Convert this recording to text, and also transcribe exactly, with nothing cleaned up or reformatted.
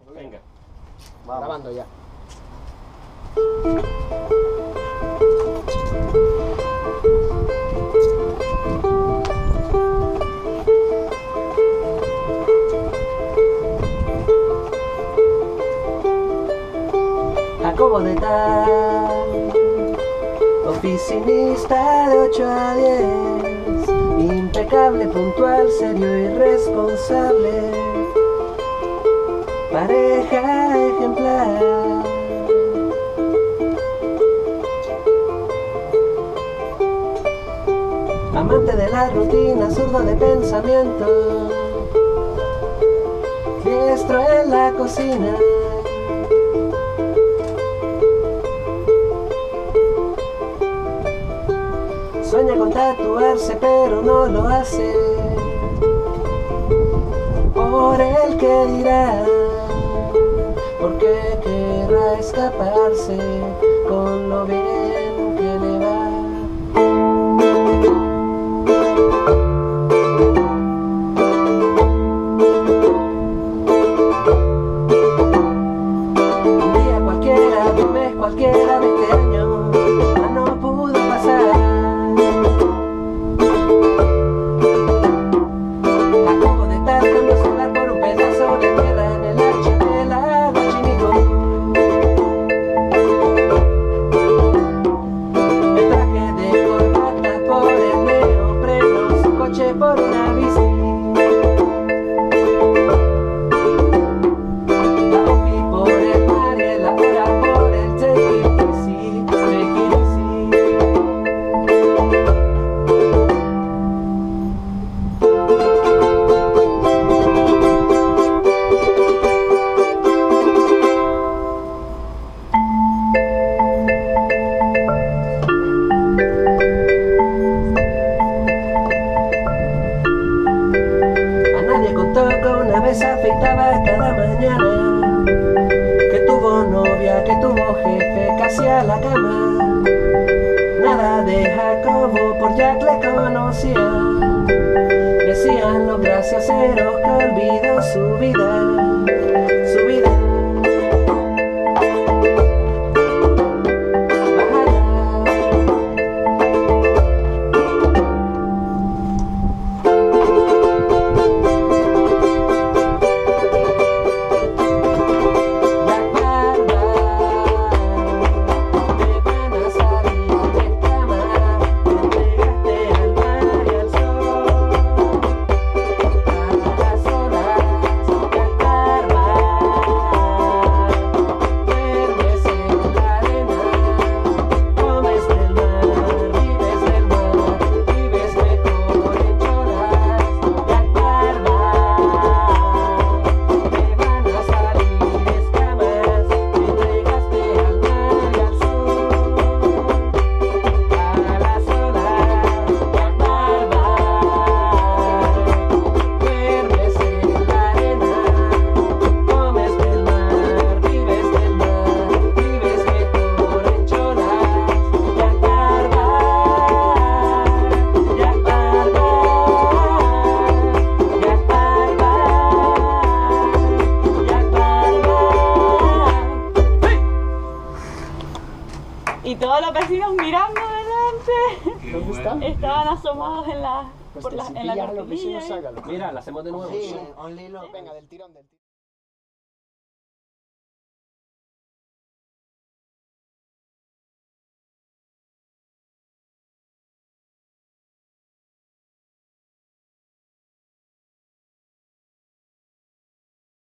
Venga. Vamos. Grabando ya. Jacobo de Tal, oficinista de ocho a diez, impecable, puntual, serio y responsable, pareja ejemplar. Amante de la rutina, zurdo de pensamiento, diestro en la cocina. Sueña con tatuarse pero no lo hace, por el que dirá, porque querrá escaparse con lo bien que le va. Un día cualquiera, un mes cualquiera de este año, ya no pudo pasar. Jacobo de Tal cambió su hogar por un pedazo de tierra en el archipiélago chinico. El traje de corbata por el neopreno, su coche por una bici. La ofi por el mar y la hora por el take it easy, take it easy. A nadie contó que una vez afeitaba cada mañana, que tuvo novia, que tuvo jefe, casi a la cama. Nada de Jacobo, por Jack le conocían. Decían los gracioseros que olvidó su vida, su vida. Y todos los vecinos mirando delante. ¿Dónde están? Estaban asomados en la, Pues por te la, si en la pillas a los cortinilla. vecinos, sácalo. Mira, la hacemos de nuevo. Sí, only lo- Venga, del tirón, del tirón.